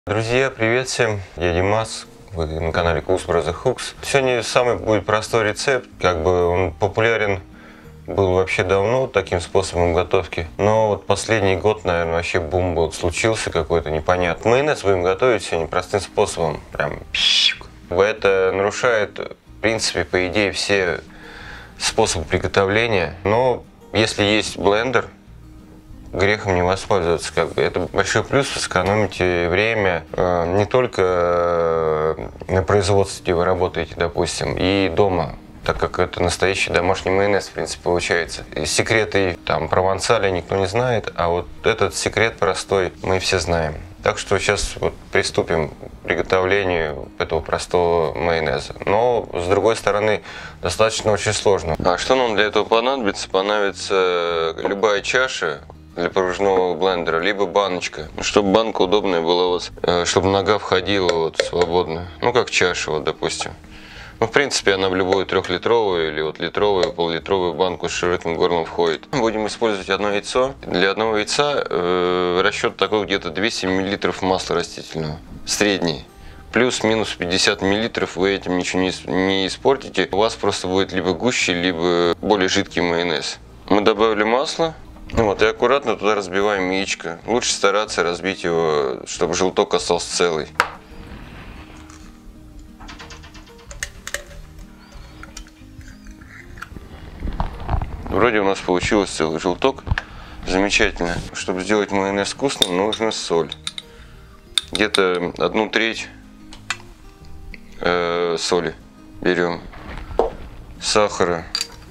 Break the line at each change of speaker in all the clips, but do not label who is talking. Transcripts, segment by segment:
Друзья, привет всем! Я Димас, вы на канале Cooks Brother Hooks. Сегодня самый будет простой рецепт, он популярен был вообще давно таким способом готовки, но вот последний год, наверное, вообще бум случился какой-то непонятный. Майонез будем готовить сегодня простым способом, прям это нарушает, в принципе, по идее, все способы приготовления, но если есть блендер, грехом не воспользоваться. Это большой плюс, вы сэкономите время не только на производстве, где вы работаете, допустим, и дома, так как это настоящий домашний майонез, в принципе, получается. И секреты там провансаля никто не знает, а вот этот секрет простой мы все знаем. Так что сейчас вот приступим к приготовлению этого простого майонеза. Но, с другой стороны, достаточно очень сложно. А что нам для этого понадобится? Понадобится любая чаша для погружного блендера, либо баночка, чтобы банка удобная была у вас, чтобы нога входила вот свободно, как чаша, вот допустим. В принципе, она в любую 3-литровую или литровую, пол-литровую банку с широким горлом входит. Будем использовать одно яйцо. Для одного яйца расчет такой где-то 200 мл масла растительного, средний. Плюс-минус 50 мл, вы этим ничего не испортите. У вас просто будет либо гуще, либо более жидкий майонез. Мы добавили масло. И аккуратно туда разбиваем яичко. Лучше стараться разбить его, чтобы желток остался целый. Вроде у нас получилось целый желток. Замечательно. Чтобы сделать майонез вкусным, нужна соль. Где-то 1/3 соли берем. Сахара.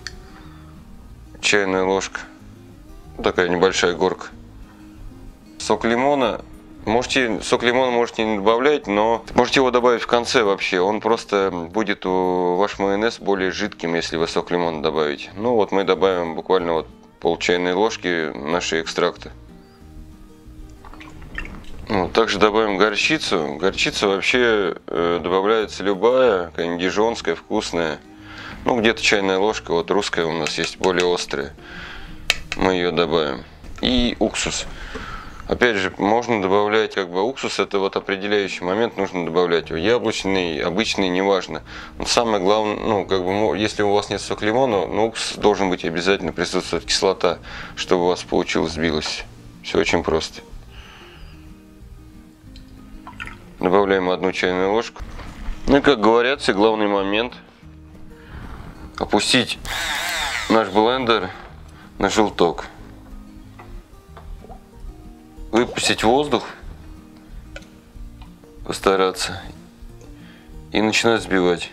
Чайная ложка. Такая небольшая горка. Сок лимона. Сок лимона можете не добавлять, но можете его добавить в конце вообще. Он просто будет ваш майонез более жидким, если вы сок лимона добавите. Мы добавим буквально пол чайной ложки нашего экстракта. Также добавим горчицу. Горчица вообще добавляется любая, какая-нибудь дижонская, вкусная. Где-то чайная ложка, русская у нас есть, более острая. Мы ее добавим. И уксус. Опять же, можно добавлять уксус, это определяющий момент, нужно добавлять его. Яблочный, обычный, неважно. Но самое главное, если у вас нет сока лимона, уксус должен быть обязательно, присутствовать кислота, чтобы у вас получилось, сбилось. Все очень просто. Добавляем 1 чайную ложку. И как говорят, все главный момент — опустить наш блендер на желток. Выпустить воздух, постараться, и начинать взбивать.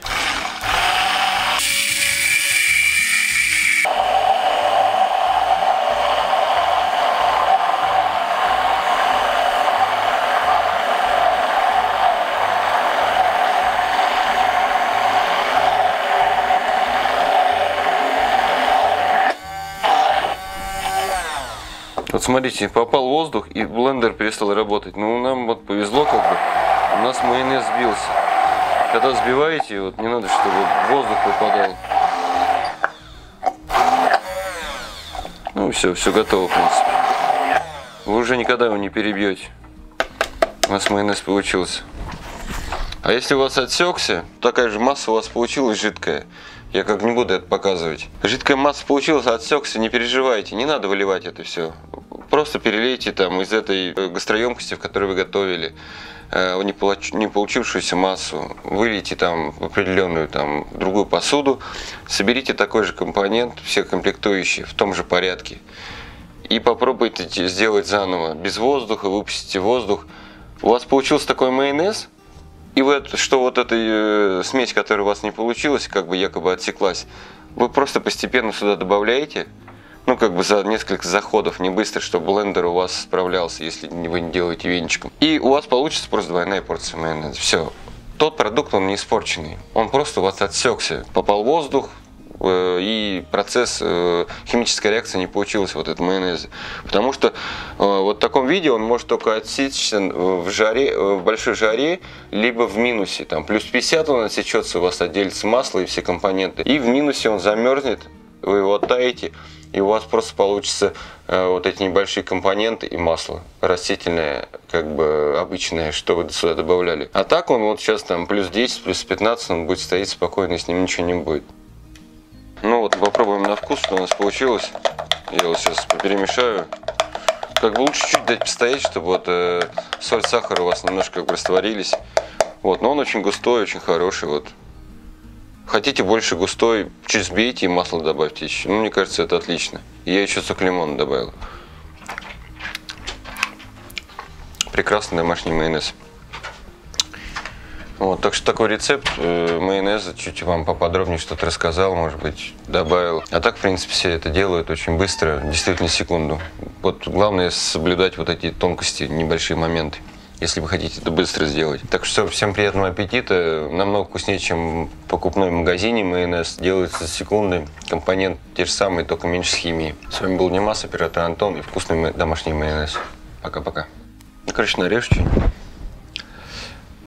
Смотрите, попал воздух, и блендер перестал работать. Нам повезло, у нас майонез сбился. Когда взбиваете, не надо, чтобы воздух попадал. Все готово, в принципе. Вы уже никогда его не перебьете. У нас майонез получился. А если у вас отсекся, такая же масса у вас получилась жидкая. Я не буду это показывать. Жидкая масса получилась, отсекся, не переживайте, не надо выливать это все. Просто перелейте из этой гастроемкости, в которой вы готовили, не получившуюся массу, вылейте в определенную другую посуду, соберите такой же компонент, все комплектующие в том же порядке, и попробуйте сделать заново, без воздуха, выпустите воздух. У вас получился такой майонез, и эта смесь, которая у вас не получилась, якобы отсеклась, вы просто постепенно сюда добавляете. За несколько заходов, не быстро, чтобы блендер у вас справлялся, если вы не делаете венчиком. И у вас получится просто двойная порция майонеза. Все. Тот продукт, он не испорченный. Он просто у вас отсекся. Попал воздух, и процесс, химическая реакция не получилась этот майонез. Потому что в таком виде он может только отсечься в большой жаре, либо в минусе. Плюс 50 он отсечется, у вас отделится масло и все компоненты. И в минусе он замерзнет, вы его оттаите. и у вас просто получится вот эти небольшие компоненты и масло растительное, как бы обычное, что вы сюда добавляли. А так он вот сейчас там плюс 10, плюс 15, он будет стоять спокойно, и с ним ничего не будет. Ну вот попробуем на вкус, что у нас получилось. Я вот сейчас перемешаю. Как бы лучше чуть дать постоять, чтобы вот соль, сахар у вас немножко как бы растворились. Вот, но он очень густой, очень хороший. Вот. Хотите больше густой, чуть сбейте и масло добавьте еще. Ну, мне кажется, это отлично. Я еще сок лимона добавил. Прекрасный домашний майонез. Вот, так что такой рецепт майонеза, чуть вам поподробнее что-то рассказал, может быть, добавил. А так, в принципе, все это делают очень быстро, действительно секунду. Вот главное соблюдать вот эти тонкости, небольшие моменты, если вы хотите это быстро сделать. Так что всем приятного аппетита. Намного вкуснее, чем в покупной магазине майонез. Делается за секунды. Компонент те же самые, только меньше химии. С вами был Димас, оператор Антон и вкусный домашний майонез. Пока-пока. Ну, короче, нарежь что-нибудь.